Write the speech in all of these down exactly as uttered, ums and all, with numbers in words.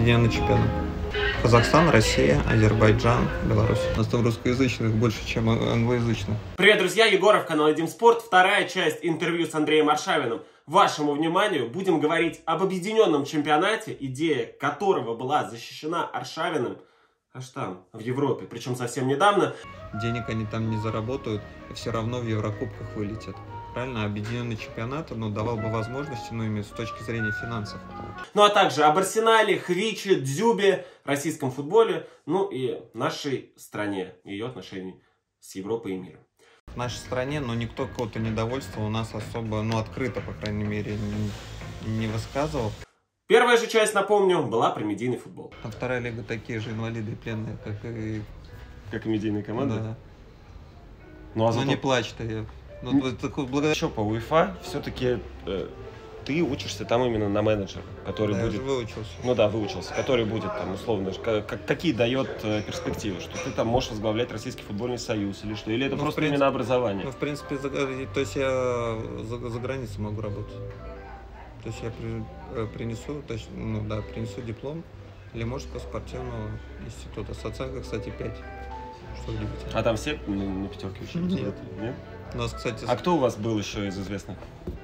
Объединенный чемпионат. Казахстан, Россия, Азербайджан, Беларусь. У нас там русскоязычных больше, чем англоязычных. Привет, друзья! Егоров, канал Едим Спорт. Вторая часть интервью с Андреем Аршавиным. Вашему вниманию будем говорить об объединенном чемпионате, идея которого была защищена Аршавиным аж там, в Европе, причем совсем недавно. Денег они там не заработают, и все равно в Еврокубках вылетят. Правильно, объединенный чемпионат, ну, давал бы возможности, ну, именно с точки зрения финансов. Ну, а также об Арсенале, Хвиче, Дзюбе, российском футболе, ну и нашей стране, ее отношений с Европой и миром. В нашей стране, но никто какого-то недовольства у нас особо, ну, открыто, по крайней мере, не, не высказывал. Первая же часть, напомню, была про медийный футбол. А вторая лига такие же инвалиды и пленные, как и... Как и медийные команды? Да. Ну, а зато... зато... не плачь-то я. Ну, благодаря... Еще по УЕФА все-таки э, ты учишься там именно на менеджера, который да, будет... Я же выучился. Ну да, выучился, который будет там условно, как, какие дает э, перспективы, что ты там можешь возглавлять Российский футбольный союз или что, или это ну, просто принципе, именно образование? Ну, в принципе, за, то есть я за, за границей могу работать. То есть я при, принесу, то есть, ну да, принесу диплом Лиможского спортивного института. С оценкой, кстати, пять. Что удивительно. А там все на, на пятерке учились? Нет. Нет? У нас, кстати, а кто у вас был еще из известных?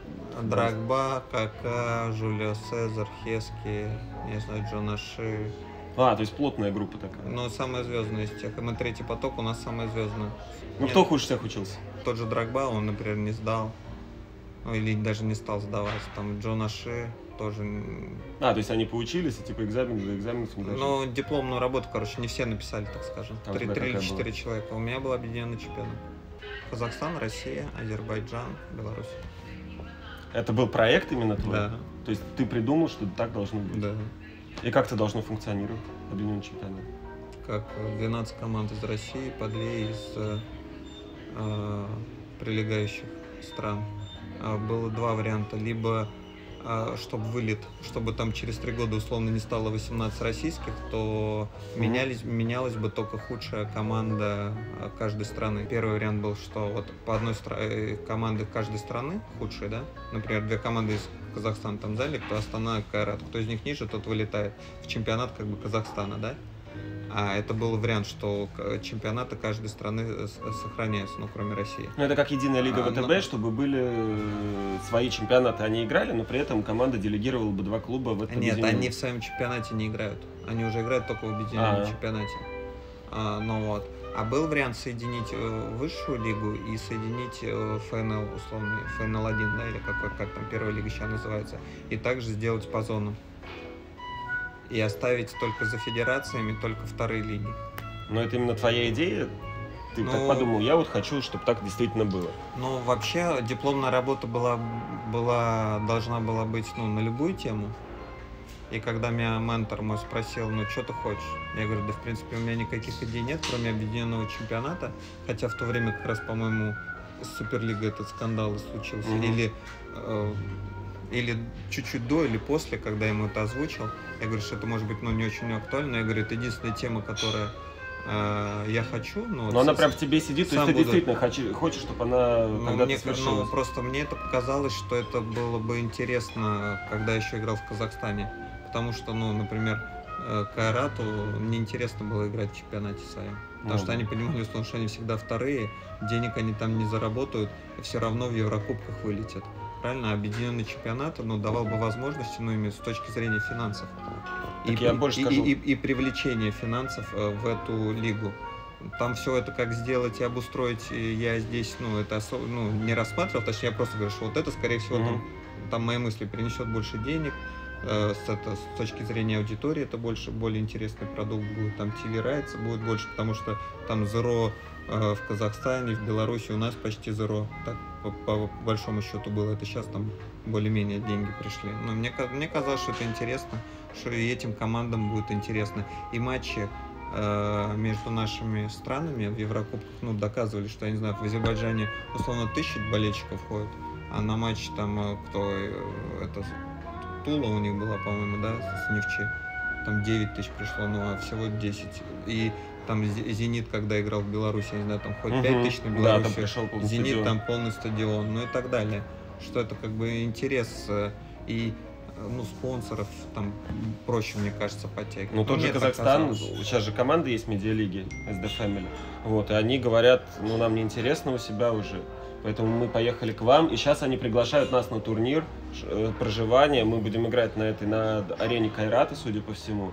Дрогба, Кака, Жулио Сезар, Хески, не знаю, Джонаши. А, то есть плотная группа такая. Ну, самая звездная из тех. И мы третий поток, у нас самая звездная. Ну, Нет, кто хуже всех учился? Тот же Дрогба, он, например, не сдал. Ну, или даже не стал сдавать. Там Джонаши тоже. А, то есть они поучились, и типа экзамен за экзаменов не дошли? Ну, дипломную работу, короче, не все написали, так скажем. А Три или четыре человека. У меня был объединенный чемпионат. Казахстан, Россия, Азербайджан, Беларусь. Это был проект именно твой? Да. То есть ты придумал, что так должно быть? Да. И как это должно функционировать, объединенный чемпионат? Как двенадцать команд из России, по две из э, прилегающих стран. А, было два варианта. Либо а, чтобы вылет, чтобы там через три года условно не стало восемнадцать российских, то mm-hmm. менялись, менялась бы только худшая команда каждой страны. Первый вариант был, что вот по одной стра- команде каждой страны худшей, да, например, две команды из Казахстана там взяли, кто Астана, Кайрат, кто из них ниже, тот вылетает в чемпионат как бы Казахстана, да. А это был вариант, что чемпионаты каждой страны сохраняются, ну, кроме России. Ну, это как единая лига ВТБ, а, но... чтобы были свои чемпионаты, они играли, но при этом команда делегировала бы два клуба в этом. Нет, они в своем чемпионате не играют. Они уже играют только в объединенном А-а-а. чемпионате. А, ну вот. А был вариант соединить высшую лигу и соединить ФНЛ, условный, ФНЛ один, да, или как, как там первая лига сейчас называется, и также сделать по зонам. И оставить только за федерациями только вторые лиги. Но это именно твоя идея? Ты ну, так подумал, я вот хочу, чтобы так действительно было. Ну, вообще, дипломная работа была, была, должна была быть, ну, на любую тему. И когда меня ментор мой спросил, ну, что ты хочешь? Я говорю, да, в принципе, у меня никаких идей нет, кроме объединенного чемпионата. Хотя в то время как раз, по-моему, с Суперлигой этот скандал и случился. Mm-hmm. Или... Э, или чуть-чуть до, или после, когда я ему это озвучил. Я говорю, что это может быть, ну, не очень актуально. Я говорю, это единственная тема, которая э, я хочу. Ну, но вот она с, прям в тебе сидит, то есть ты буду... действительно хочешь, хочешь, чтобы она ну, когда-то мне, свершилась. Ну, просто мне это показалось, что это было бы интересно, когда я еще играл в Казахстане. Потому что, ну, например, Кайрату мне интересно было играть в чемпионате своем. Потому ну, что да. они понимали, что они всегда вторые, денег они там не заработают, и все равно в Еврокубках вылетят. Правильно, объединенный чемпионат, ну, давал бы возможности, ну, именно с точки зрения финансов. И, я больше и, скажу. И, и, и привлечение финансов э, в эту лигу. Там все это как сделать и обустроить, и я здесь, ну, это особо, ну, не рассматривал, точнее, я просто говорю, что вот это, скорее всего, mm-hmm. там, там мои мысли принесет больше денег, э, с, это, с точки зрения аудитории это больше, более интересный продукт будет, там ти ви Rights будет больше, потому что там Zero э, в Казахстане, в Беларуси у нас почти Zero, так, по, по большому счету было, это сейчас там более-менее деньги пришли. Но мне, мне казалось, что это интересно, что и этим командам будет интересно. И матчи э, между нашими странами в Еврокубках, ну, доказывали, что, я не знаю, в Азербайджане условно тысяча болельщиков ходят, а на матч там, кто, это, Тула у них была, по-моему, да, с Нефчи, там девять тысяч пришло, ну, а всего десять. И там Зенит, когда играл в Беларуси, я не знаю, там хоть угу. пять тысяч на Беларуси, да, там пришел полный Зенит стадион. Там полный стадион, ну и так далее. Что это как бы интерес. И ну, спонсоров там проще, мне кажется, подтягивать. Ну, тот же Казахстан, сейчас же команда есть медиалиги, эс ди Family, вот, и они говорят, ну, нам неинтересно у себя уже, поэтому мы поехали к вам, и сейчас они приглашают нас на турнир, проживание, мы будем играть на этой, на арене Кайрата, судя по всему,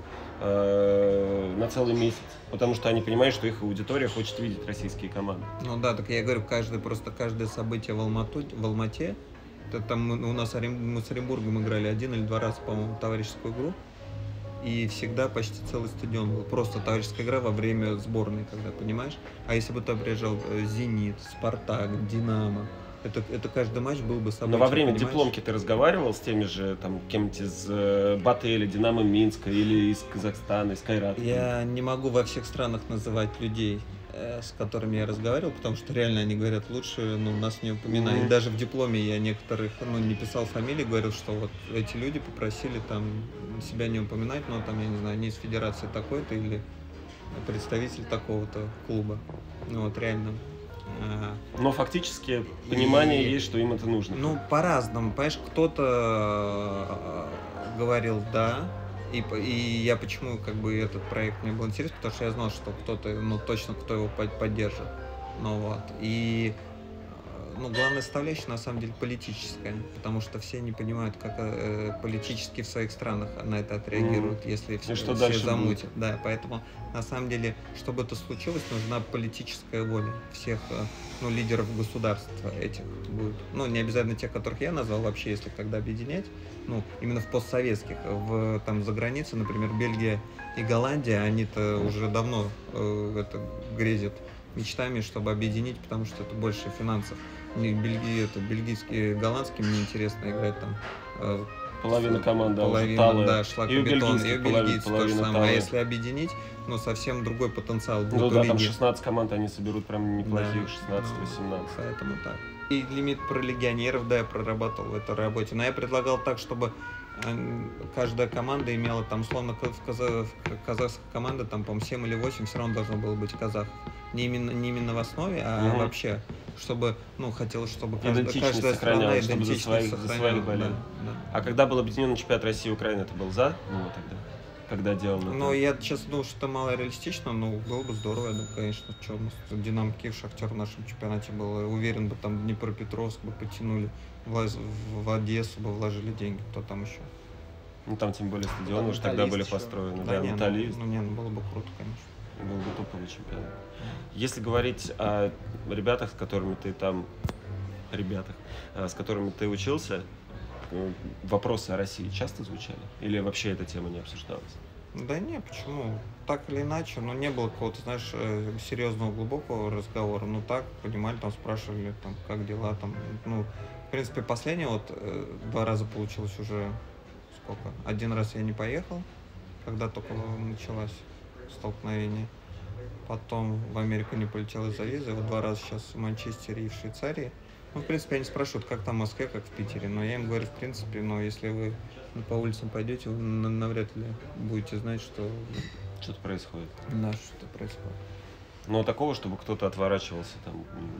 на целый месяц, потому что они понимают, что их аудитория хочет видеть российские команды. Ну да, так я говорю, каждое, просто каждое событие в, Алмату, в Алмате, это там у нас мы с Оренбургом играли один или два раза, по-моему, товарищескую игру, и всегда почти целый стадион был, просто товарищеская игра во время сборной, когда, понимаешь? А если бы там приезжал «Зенит», «Спартак», «Динамо», Это, это каждый матч был бы событием. Но во время понимаешь? дипломки ты разговаривал с теми же, там, кем-нибудь из э, Бателя, Динамо Минска или из Казахстана, из Кайрата? Я не могу во всех странах называть людей, э, с которыми я разговаривал, потому что реально они говорят, лучше ну, нас не упоминать. Mm-hmm. И даже в дипломе я некоторых, ну, не писал фамилии, говорил, что вот эти люди попросили там себя не упоминать, но там, я не знаю, они из федерации такой-то или представитель такого-то клуба. Ну вот реально. Но фактически понимание и, есть, что им это нужно. Ну, по-разному. Понимаешь, кто-то говорил «да», и, и я почему как бы этот проект мне был интересен, потому что я знал, что кто-то, ну, точно кто его поддержит. Ну, вот. И ну, главная составляющая, на самом деле, политическая, потому что все не понимают, как э, политически в своих странах на это отреагируют, mm-hmm. если все, что все замутят. Будет? Да, поэтому, на самом деле, чтобы это случилось, нужна политическая воля всех ну, лидеров государства этих будет. Ну, не обязательно тех, которых я назвал, вообще, если когда объединять, ну, именно в постсоветских, в, там, за границей, например, Бельгия и Голландия, они-то уже давно э, это грезят мечтами, чтобы объединить, потому что это больше финансов. Бельгии, это бельгийские, голландские, мне интересно играть там. Э, половина команды, половина, да, шлакобетон, и у бельгийцев то же самое. А если объединить, ну, совсем другой потенциал будет. Ну да, лиги. Там шестнадцать команд они соберут прям неплохих, да, шестнадцать-восемнадцать. Ну, поэтому так. И лимит про легионеров, да, я прорабатывал в этой работе. Но я предлагал так, чтобы каждая команда имела там, условно, казахская команда, там, по-моему, семь или восемь все равно должно было быть казахов. Не именно, не именно в основе, а угу. вообще, чтобы, ну, хотелось, чтобы каждая, каждая страна идентичность сохраняла. Да, да. А когда был объединен чемпионат России и Украины, ты был за? Ну, тогда, когда делал? Ну, я сейчас думаю, что это мало реалистично, но было бы здорово, я думаю, конечно, что у нас Динамо Киев, Шахтер в нашем чемпионате был. Уверен бы, там Днепропетровск бы потянули, в, в Одессу бы вложили деньги, кто там еще. Ну, там тем более стадионы уже тогда были построены. Да, да, не, ну, ну, не, ну, было бы круто, конечно. Был бы топовый чемпионат. Если говорить о ребятах, с которыми ты там, ребятах, с которыми ты учился, вопросы о России часто звучали? Или вообще эта тема не обсуждалась? Да не, почему? Так или иначе, но не было какого-то, знаешь, серьезного, глубокого разговора. Ну так, понимали, там спрашивали, там, как дела, там, ну, в принципе, последнее вот два раза получилось уже сколько? Один раз я не поехал, когда только началось столкновение. Потом в Америку не полетел из-за визы. Вот два раза сейчас в Манчестере и в Швейцарии. Ну, в принципе, они спрашивают, как там в Москве, как в Питере. Но я им говорю, в принципе, но если вы по улицам пойдете, вы навряд ли будете знать, что... Что-то происходит. Да, что-то происходит. Но такого, чтобы кто-то отворачивался там...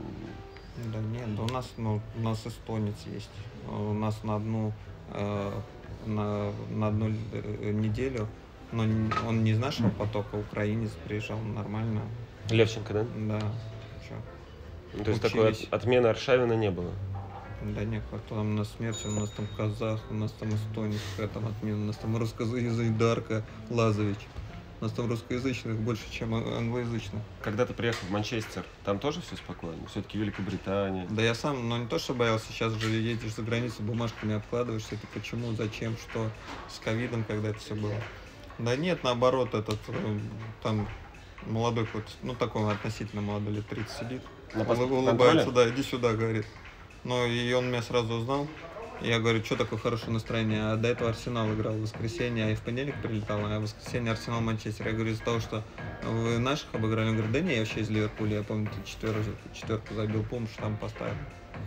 Да нет, да у нас, ну, у нас эстонец есть. У нас на одну, э, на, на одну неделю, но он не из нашего потока, украинец приезжал нормально. Левченко, да? Да. Чё? То есть такой от, отмены Аршавина не было? Да нет, кто там на смерти, у нас там казах, у нас там эстонец, какая там отмена, у нас там русскоязычный Дарко Лазович. У нас там русскоязычных больше, чем англоязычных. Когда ты приехал в Манчестер, там тоже все спокойно? Все-таки Великобритания. Да я сам, ну не то, что боялся, сейчас же едешь за границу, бумажками обкладываешься, это почему, зачем, что, с ковидом, когда это все было. Да нет, наоборот, этот, там, молодой какой-то, ну такой относительно молодой, лет тридцать сидит, улыбается, да, иди сюда, говорит. Ну и он меня сразу узнал. Я говорю, что такое хорошее настроение? А до этого Арсенал играл в воскресенье, а и в понедельник прилетал, а в воскресенье Арсенал Манчестер. Я говорю, из-за того, что вы наших обыграли. Он говорит, да не, я вообще из Ливерпуля, я помню, ты четверку, четверку забил, помню, что там поставил.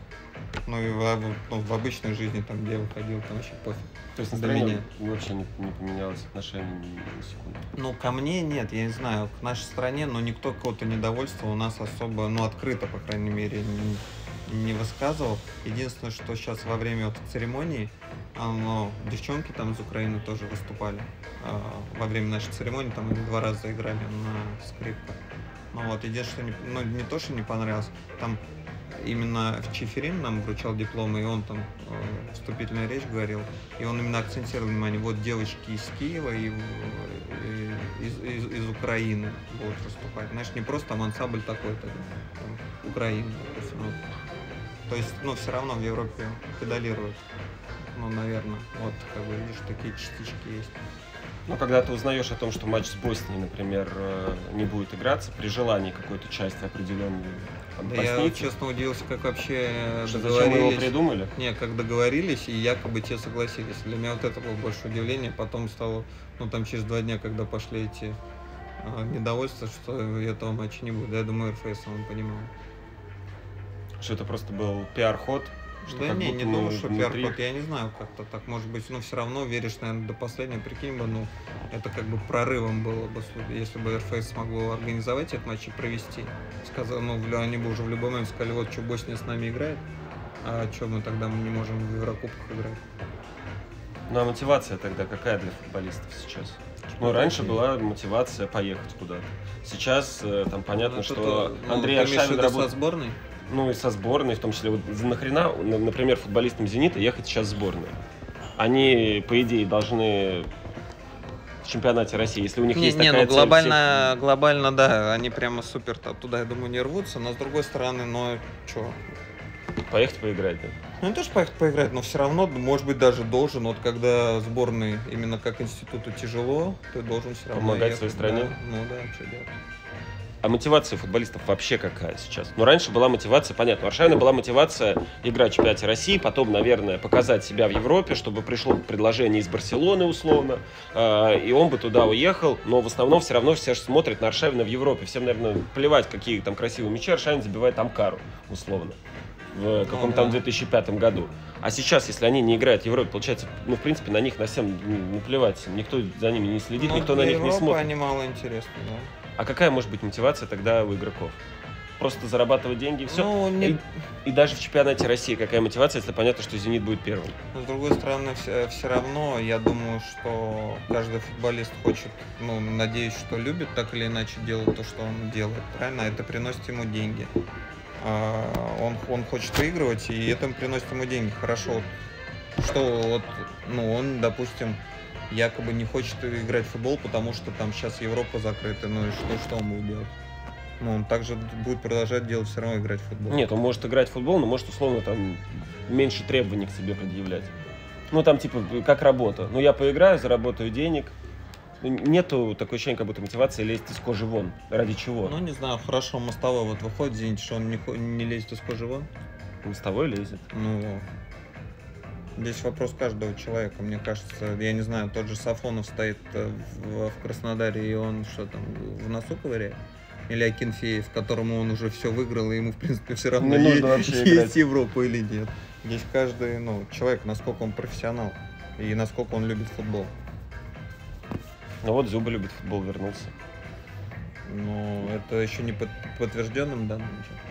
Ну и в, ну, в обычной жизни, там, где я выходил, там вообще пофиг. То есть настроение вообще не, не поменялось, отношение ни на секунду? Ну, ко мне нет, я не знаю, к нашей стране, но никто какого-то недовольства у нас особо, ну, открыто, по крайней мере, не, не высказывал. Единственное, что сейчас во время вот церемонии, оно, девчонки там из Украины тоже выступали. А, во время нашей церемонии там они два раза играли на скрипках. Ну вот, единственное, что не, ну, не то, что не понравилось, там именно Чиферин нам вручал дипломы, и он там э, вступительную речь говорил, и он именно акцентировал внимание, вот девочки из Киева и, и из, из, из Украины будут выступать. Знаешь, не просто там ансамбль такой-то, там, Украина, допустим, вот. То есть, ну, все равно в Европе педалируют. Ну, наверное, вот, как бы, видишь, такие частички есть. Ну, когда ты узнаешь о том, что матч с Боснией, например, не будет играться, при желании какой-то части определенной да я, честно, удивился, как вообще что, зачем мы его придумали? Не, как договорились, и якобы те согласились. Для меня вот это было больше удивление. Потом стало, ну, там, через два дня, когда пошли эти а, недовольства, что этого матча не будет. Я думаю, эр эф эс он понимал. Что это просто был пиар-ход? Что да не, не думаю, что внутри... пиар-ход, я не знаю, как-то так может быть, но все равно веришь, наверное, до последнего, прикинь бы, ну, это как бы прорывом было бы, если бы эр эф эс смогло организовать этот матч и провести. Сказал, ну, они бы уже в любой момент сказали, вот, что Босния с нами играет, а что мы тогда мы не можем в Еврокубках играть. Ну, а мотивация тогда какая для футболистов сейчас? Ну, раньше была мотивация поехать куда-то. Сейчас там понятно, ну, что ну, Андрей Аршавин работает... со сборной? Ну и со сборной, в том числе, вот нахрена, например, футболистам «Зенита» ехать сейчас в сборную? Они, по идее, должны в чемпионате России, если у них не, есть не, такая ну, глобально, цель... Всех... глобально, да, они прямо супер туда, я думаю, не рвутся, но с другой стороны, ну, что? Поехать поиграть, да? Ну, не то, что поехать поиграть, но все равно, может быть, даже должен, вот когда сборной именно как институту тяжело, ты должен все равно помогать ехать, своей стране? Да. Ну да, что делать. А мотивация футболистов вообще какая сейчас? Ну, раньше была мотивация, понятно, у Аршавина была мотивация играть в чемпионате России, потом, наверное, показать себя в Европе, чтобы пришло предложение из Барселоны, условно, э, и он бы туда уехал, но в основном все равно все смотрят на Аршавина в Европе. Всем, наверное, плевать, какие там красивые мячи, Аршавин забивает Амкару, условно, в каком-то там две тысячи пятом году. А сейчас, если они не играют в Европе, получается, ну, в принципе, на них на всем ну, плевать, никто за ними не следит, ну, никто на них Европа, не смотрит. Они мало интересны, да. А какая может быть мотивация тогда у игроков? Просто зарабатывать деньги и все? Ну, не... и, и даже в чемпионате России какая мотивация, если понятно, что «Зенит» будет первым? Но, с другой стороны, все, все равно, я думаю, что каждый футболист хочет, ну, надеюсь, что любит так или иначе делать то, что он делает, правильно? Это приносит ему деньги. А, он, он хочет выигрывать, и это приносит ему деньги. Хорошо, что вот, ну, он, допустим, якобы не хочет играть в футбол, потому что там сейчас Европа закрыта, ну и что, что он будет делать? Ну, он также будет продолжать делать, все равно играть в футбол. Нет, он может играть в футбол, но может, условно, там, меньше требований к себе предъявлять. Ну, там, типа, как работа. Ну, я поиграю, заработаю денег. Нету такой ощущения, как будто мотивации лезть из кожи вон. Ради чего? Ну, не знаю, хорошо, Мостовой вот выходит, Зенит, что он не, не лезет из кожи вон? Мостовой лезет. Ну, здесь вопрос каждого человека, мне кажется. Я не знаю, тот же Сафонов стоит в, в Краснодаре, и он что там, в носу ковыряет? Или Акинфеев, которому он уже все выиграл, и ему, в принципе, все равно не есть, нужно вообще есть Европу или нет. Здесь каждый, ну, человек, насколько он профессионал и насколько он любит футбол. Ну вот Зуба любит футбол, вернулся. Ну, это еще не под, подтвержденным данным.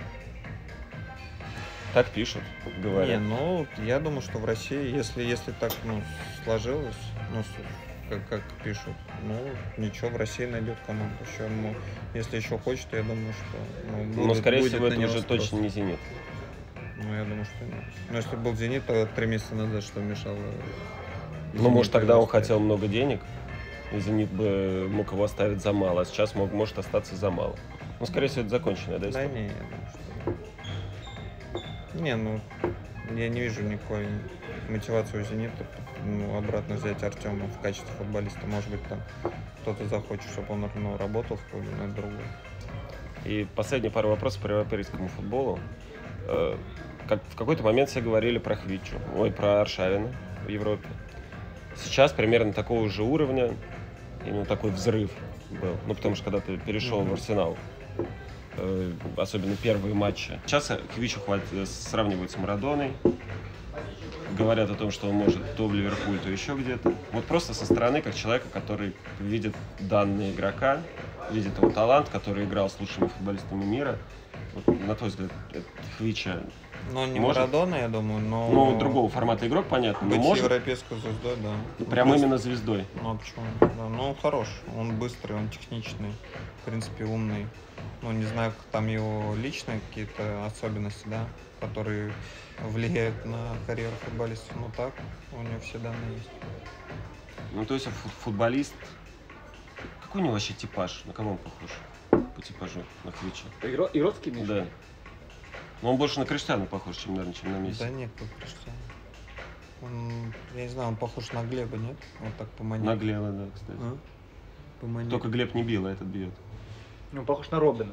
Так пишут, говорят. Не, ну, я думаю, что в России, если, если так, ну, сложилось, ну, как, как пишут, ну, ничего, в России найдет команду. Еще, ну, если еще хочет, я думаю, что... Ну, будет, но, скорее будет всего, это уже спрос. точно не «Зенит». Ну, я думаю, что нет. Но если был «Зенит», то три месяца назад что мешало? Ну, может, тогда он хотел много денег, и «Зенит» бы мог его оставить за мало, а сейчас мог, может остаться за мало. Ну, скорее всего, это законченная, да, история? Да, не, я думаю, что... Не, ну, я не вижу никакой мотивации у «Зенита», ну, обратно взять Артема в качестве футболиста. Может быть, там кто-то захочет, чтобы он, ну, работал в клубе, но это другое. И последние пару вопросов по европейскому футболу. Э, как, в какой-то момент все говорили про Хвичу, ой, про Аршавина в Европе. Сейчас примерно такого же уровня, именно такой взрыв был. Ну, потому что когда ты перешел mm-hmm. в Арсенал, э, особенно первые матчи. Сейчас Хвичу хватит, сравнивают с Марадоной. Говорят о том, что он может то в Ливерпуль, то еще где-то. Вот просто со стороны, как человека, который видит данные игрока, видит его талант, который играл с лучшими футболистами мира. Вот, на твой взгляд, Хвича Но не Может? Марадона, я думаю, но... Ну, другого формата игрок, понятно. Быть Но может европейской звездой, да. прям Быстр- именно звездой. Ну, а почему? Да, ну, он хорош, он быстрый, он техничный, в принципе, умный. Ну, не знаю, как там его личные какие-то особенности, да, которые влияют на карьеру футболиста. Но так, у него все данные есть. Ну, то есть фут- футболист... Какой у него вообще типаж? На кого он похож? По типажу, на Хвича. Игро- Игротский Миша? Да. Но он больше на Криштиану похож, чем, наверное, чем на Месси. Да нет, как Криштиану. Он, я не знаю, он похож на Глеба, нет? Вот так по манере. На Глеба, да, кстати. А? По манере. Только Глеб не бил, а этот бьет. Ну, похож на Робина.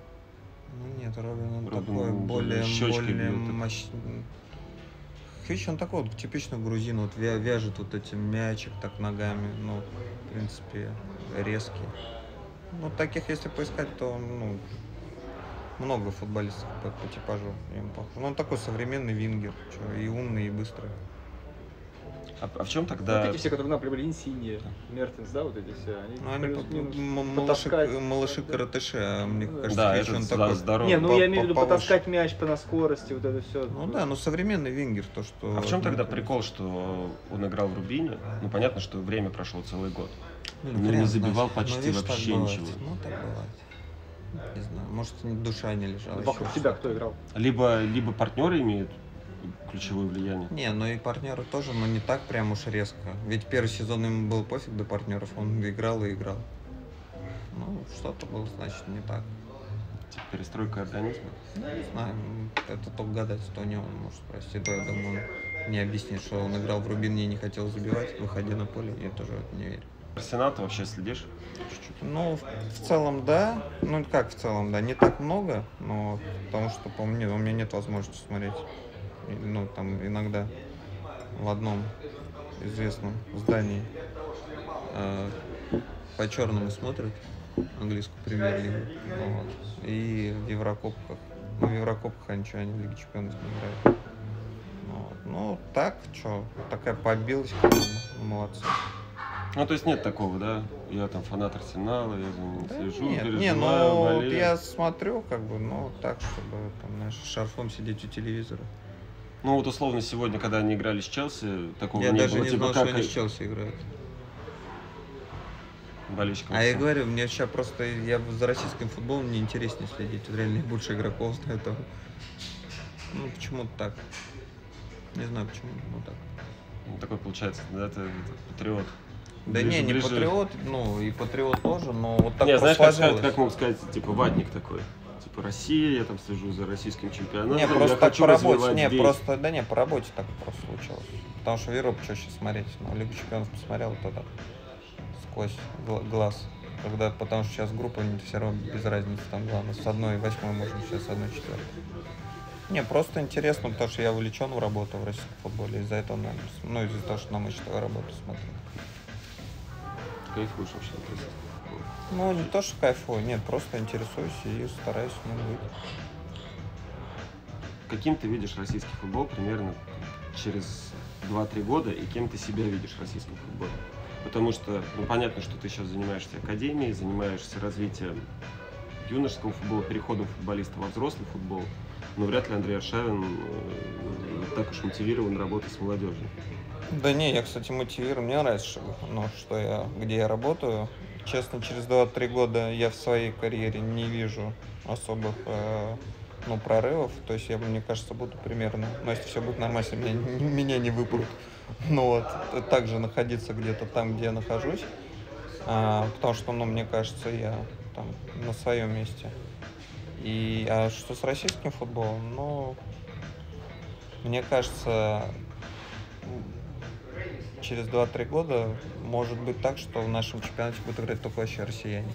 Ну нет, Робин он Робин, такой он более, щёчкой более бьет так. мощный. Хвич, он такой вот типичный грузин, вот вя- вяжет вот этим мячик так ногами, ну, в принципе, резкий. Ну, таких, если поискать, то, ну, много футболистов по, по типажу им похож. Ну, он такой современный вингер, чё, и умный, и быстрый. А, а в чем Вот тогда... эти все, которые нам приобрели, Инсинье, Мертенс, да, вот эти все, они, Ну, они по- плюс-минус м- малыши, потаскать. малыши каратыши, а мне Ну, кажется, Да, Хвич, этот он за- такой... здоровый. Не, ну по- я имею в виду по- повыше. потаскать мяч по на скорости, вот это все. Ну да, ну современный вингер, то, что... А в чем ну, тогда это- прикол, что он играл в Рубине? Ну, понятно, что время прошло целый год. Ну, Ну, хрен не знает. забивал Ну, почти видишь, так вообще бывает. ничего. Ну, так бывает. Не знаю, может, душа не лежала. Вокруг еще тебя что-то. кто играл? Либо, либо партнеры имеют ключевое влияние. Не, ну и партнеры тоже, но не так прям уж резко. Ведь первый сезон ему был пофиг до партнеров, он играл и играл. Ну, что-то было, значит, не так. Типа перестройка организма. Ну, не знаю, это только гадать, что у него может спросить. То, я думаю, он не объяснит, что он играл в Рубине и не хотел забивать, выходя на поле, я тоже в это не верю. Арсенал ты вообще следишь? Чуть-чуть. Ну, в, в целом, да. Ну, как в целом, да. Не так много, но потому что, по мне, у меня нет возможности смотреть. И, ну, там иногда в одном известном здании э, по черному смотрят английскую премьер-лигу. Вот. И в Еврокубках. Ну, в Еврокубках они ничего, они в Лиге Чемпионов не играют. Вот. Ну, так, что, такая побилась, ну, молодцы. Ну, то есть нет такого, да? Я там фанат Арсенала, я за ним Да слежу, нет, переживаю, не, ну болею. я смотрю, как бы, ну так, чтобы там, знаешь, шарфом сидеть у телевизора. Ну, вот условно сегодня, когда они играли с Челси, такого Я не даже было. не Типа знал, что как они с Челси играют. болельщикам. А я говорю, мне сейчас просто, я за российским футболом мне интереснее следить. Реально я больше игроков знаю там. Ну, почему-то так. Не знаю почему, ну так. Ну, такой получается, да, ты, ты патриот. Да Ближе- не, не ближе- патриот, ну и патриот тоже, но вот так Не, знаешь, как, сложилось. сказать, как могу сказать, типа ватник такой. Типа Россия, я там слежу за российским чемпионатом. Не, я просто так хочу по работе, развивать не, здесь. просто, да не, по работе так просто случилось. Потому что в Европу что сейчас смотреть? Ну, Лигу Чемпионов посмотрел, то так, сквозь гла- глаз. Когда, потому что сейчас группа все равно без разницы, там главное, с одной восьмой можно сейчас с одной четвертой. Не, просто интересно, потому что я увлечен в работу в российском футболе, из-за этого, наверное, с- ну, из-за того, что на матч ТВ работу смотрю. Кайфуешь вообще от российского футбола. Ну, не то, что кайфую, нет, просто интересуюсь и стараюсь в нем быть. Каким ты видишь российский футбол примерно через два-три года, и кем ты себя видишь в российском футболе? Потому что, ну, понятно, что ты сейчас занимаешься академией, занимаешься развитием юношеского футбола, переходом футболиста во взрослый футбол, но вряд ли Андрей Аршавин э, так уж мотивирован работать с молодежью. Да не, я, кстати, мотивирую. Мне нравится, что, ну, что я, где я работаю. Честно, через два-три года я в своей карьере не вижу особых э, ну, прорывов. То есть я, мне кажется, буду примерно, ну, если все будет нормально, если меня, меня не выпрут. Ну вот, также находиться где-то там, где я нахожусь. А, потому что, ну, мне кажется, я там на своем месте. И, а что с российским футболом? Ну, мне кажется, через два-три года может быть так, что в нашем чемпионате будут играть только вообще россияне.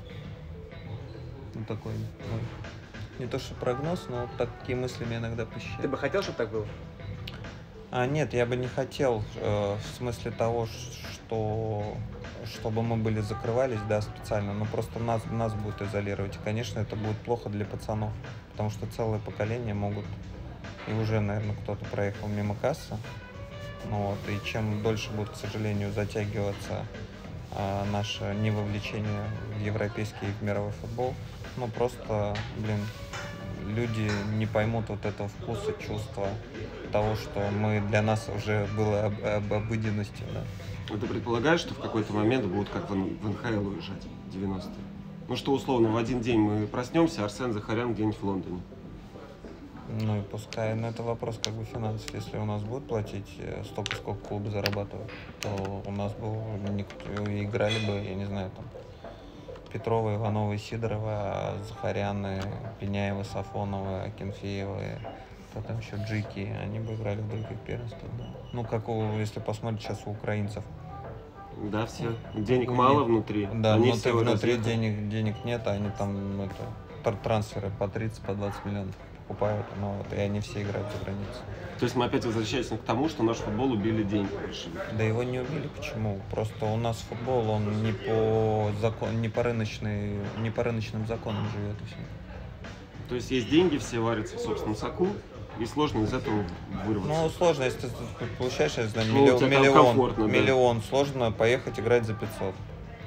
Ну, такой, ну, не то что прогноз, но вот такие мысли меня иногда Ты посещают. бы хотел, чтобы так было? А, нет, я бы не хотел, э, в смысле того, что чтобы мы были закрывались, да, специально, но просто нас, нас будут изолировать. И, конечно, это будет плохо для пацанов, потому что целое поколение могут, и уже, наверное, кто-то проехал мимо кассы. Ну, вот, и чем дольше будет, к сожалению, затягиваться а, наше невовлечение в европейский и в мировой футбол, ну, просто, блин, люди не поймут вот этого вкуса, чувства того, что мы для нас уже было об, об обыденностью, да. А ты предполагаешь, что в какой-то момент будут как в, в эн ха эл уезжать в девяностые? Ну что, условно, в один день мы проснемся, Арсен Захарян где-нибудь в Лондоне. Ну и пускай, но это вопрос как бы финансов. Если у нас будут платить столько, сколько клубы зарабатывают, то у нас бы никто, играли бы, я не знаю, там Петрова, Иванова, Сидорова, Захаряны, Пеняева, Сафонова, Акинфеева, кто там еще, Джики, они бы играли в других первенствах. Да. Ну, как у, если посмотреть сейчас у украинцев. Да, все. Денег мало внутри. Да, они внутри, все внутри денег, денег нет, а они там это, трансферы по тридцать, по двадцать миллионов покупают, но вот, и они все играют за границей. То есть мы опять возвращаемся к тому, что наш футбол убили деньги. Да его не убили, почему? Просто у нас футбол, он не по закон, не по рыночной, не по рыночным законам живет и все. То есть есть деньги, все варятся в собственном соку, и сложно из этого вырваться. Ну, сложно, если ты получаешь, я знаю, ну, миллион, миллион, да. миллион, сложно поехать играть за пятьсот.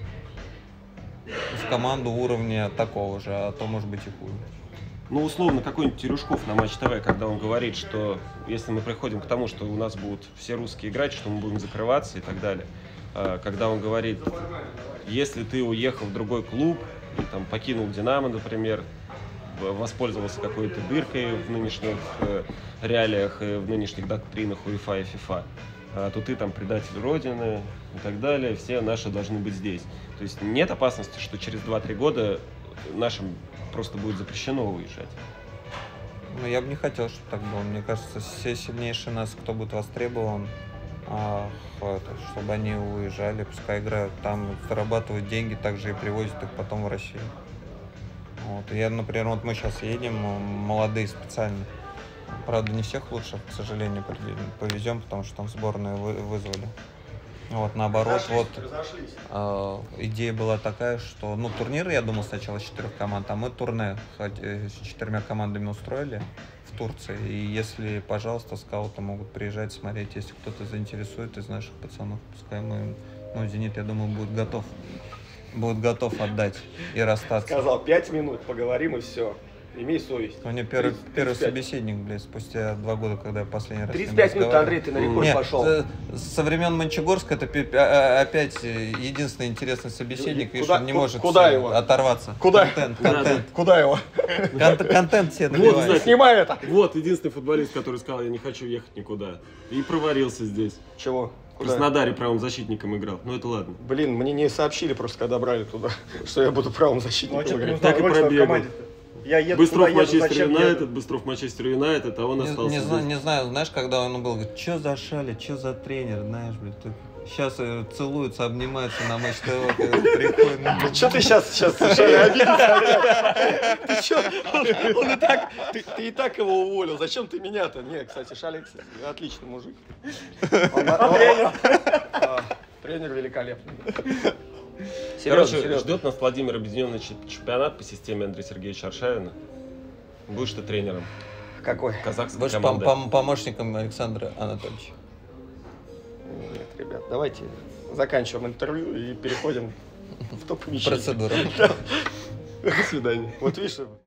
В команду уровня такого же, а то может быть и хуже. Ну, условно, какой-нибудь Терюшков на Матч ТВ, когда он говорит, что если мы приходим к тому, что у нас будут все русские играть, что мы будем закрываться и так далее. Когда он говорит, если ты уехал в другой клуб, и, там, покинул Динамо, например, воспользовался какой-то дыркой в нынешних реалиях, в нынешних доктринах УЕФА и ФИФА, то ты там предатель Родины и так далее, все наши должны быть здесь. То есть нет опасности, что через два-три года нашим просто будет запрещено уезжать. Ну, я бы не хотел, чтобы так было. Мне кажется, все сильнейшие нас, кто будет востребован, а, это, чтобы они уезжали, пускай играют там, зарабатывают деньги, также и привозят их потом в Россию. Вот. Я, например, вот мы сейчас едем, молодые специально. Правда, не всех лучших, к сожалению, повезем, потому что там сборную вызвали. Вот, наоборот, вот э, идея была такая, что, ну, турнир, я думал, сначала с четырех команд, а мы турне с четырьмя командами устроили в Турции. И если, пожалуйста, скауты могут приезжать, смотреть, если кто-то заинтересует из наших пацанов, пускай мы, ну, Зенит, я думаю, будет готов, будет готов отдать и расстаться. Сказал, пять минут, поговорим и все. Имей совесть. У меня первый, первый собеседник, блядь, спустя два года, когда я последний раз тридцать пять минут, Андрей, ты на рекорд пошел. Со времен Мончегорска это опять единственный интересный собеседник, видишь, он не может куда его? оторваться. Куда? Контент, контент. Куда его? Контент себе добивает. Вот, снимай это. Вот, единственный футболист, который сказал, я не хочу ехать никуда. И проварился здесь. Чего? В Краснодаре правым защитником играл. Ну это ладно. Блин, мне не сообщили просто, когда брали туда, что я буду правым защитником играть. Так и пробегал. Я еду Быстров туда, еду, Манчестер Юнайтед, Быстров Манчестер Юнайтед, а он не, остался. Не, здесь. не знаю, знаешь, когда он был, говорит, что за шали, что за тренер, знаешь, блядь, ты... Сейчас э, целуются, обнимаются на Матч ТВ, когда приходит. Что ты сейчас, сейчас совершенно обиделся? Ты что? Он, он и так, ты, ты и так его уволил, зачем ты меня-то? Не, кстати, Шалик отличный мужик. Он, он, тренер. А, тренер великолепный. Короче, Серьезно, серьезно. ждет нас Владимир объединенный чемпионат по системе Андрея Сергеевича Аршавина. Будешь ты тренером Какой? казахской Будешь команды. пом пом помощником Александра Анатольевича. Нет, ребят, давайте заканчиваем интервью и переходим в то помещение. Процедура. До свидания. Вот видишь,